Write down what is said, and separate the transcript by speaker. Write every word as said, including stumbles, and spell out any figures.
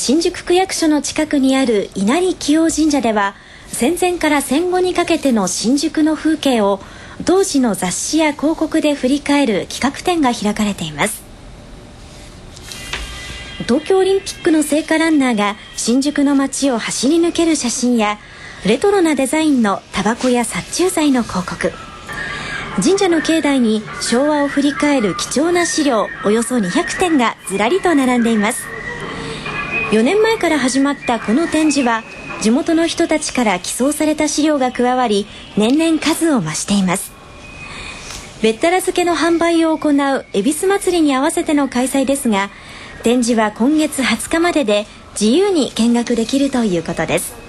Speaker 1: 新宿区役所の近くにある稲荷紀王神社では、戦前から戦後にかけての新宿の風景を当時の雑誌や広告で振り返る企画展が開かれています。東京オリンピックの聖火ランナーが新宿の街を走り抜ける写真や、レトロなデザインのタバコや殺虫剤の広告、神社の境内に昭和を振り返る貴重な資料およそにひゃくてんがずらりと並んでいます。よねんまえから始まったこの展示は、地元の人たちから寄贈された資料が加わり、年々数を増しています。べったら漬けの販売を行う恵比寿祭りに合わせての開催ですが、展示は今月はつかまでで自由に見学できるということです。